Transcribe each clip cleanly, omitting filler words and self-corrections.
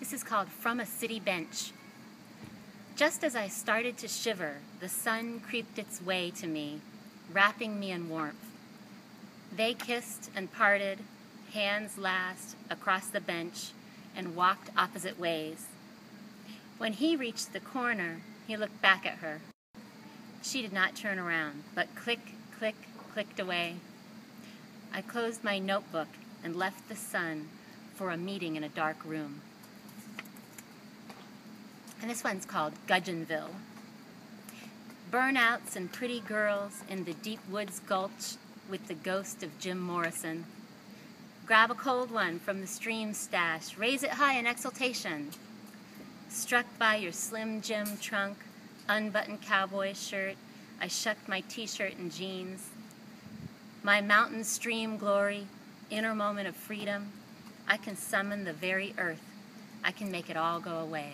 This is called From a City Bench. Just as I started to shiver, the sun creeped its way to me, wrapping me in warmth. They kissed and parted, hands last, across the bench, and walked opposite ways. When he reached the corner, he looked back at her. She did not turn around, but click, click, clicked away. I closed my notebook and left the sun for a meeting in a dark room. And this one's called Gudgeonville. Burnouts and pretty girls in the deep woods gulch with the ghost of Jim Morrison. Grab a cold one from the stream stash, raise it high in exultation. Struck by your Slim Jim trunk, unbuttoned cowboy shirt, I shucked my t-shirt and jeans. My mountain stream glory, inner moment of freedom, I can summon the very earth. I can make it all go away.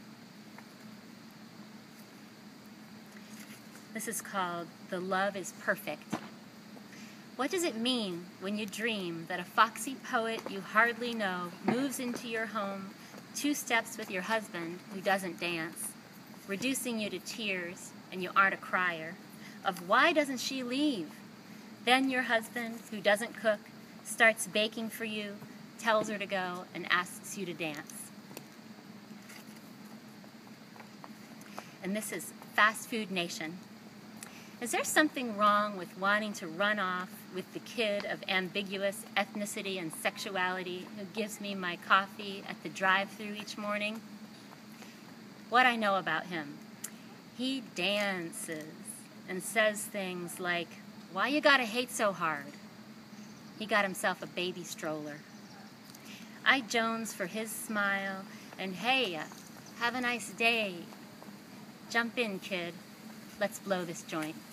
This is called The Love is Perfect. What does it mean when you dream that a foxy poet you hardly know moves into your home 2 steps with your husband who doesn't dance, reducing you to tears and you aren't a crier, of why doesn't she leave? Then your husband, who doesn't cook, starts baking for you, tells her to go, and asks you to dance. And this is Fast Food Nation. Is there something wrong with wanting to run off with the kid of ambiguous ethnicity and sexuality who gives me my coffee at the drive-thru each morning? What I know about him: he dances and says things like, "Why you gotta hate so hard?" He got himself a baby stroller. I jones for his smile and, "Hey, have a nice day. Jump in, kid. Let's blow this joint."